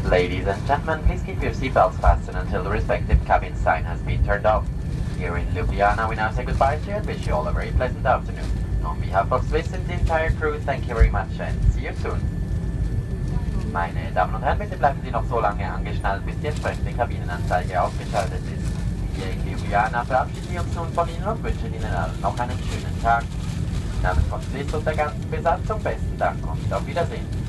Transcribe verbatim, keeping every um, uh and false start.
Ladies and gentlemen, please keep your seatbelts fastened until the respective cabin sign has been turned off. Here in Ljubljana, we now say goodbye to you and wish you all a very pleasant afternoon. On behalf of Swiss and the entire crew, thank you very much and see you soon. Meine Damen und Herren, bitte bleiben Sie noch so lange angeschnallt, bis die entsprechende Kabinenanzeige ausgeschaltet ist. Hier in Ljubljana verabschieden wir uns nun von Ihnen und wünschen Ihnen allen noch einen schönen Tag. Im Namen von Swiss und der ganzen Besatzung besten Dank und auf Wiedersehen.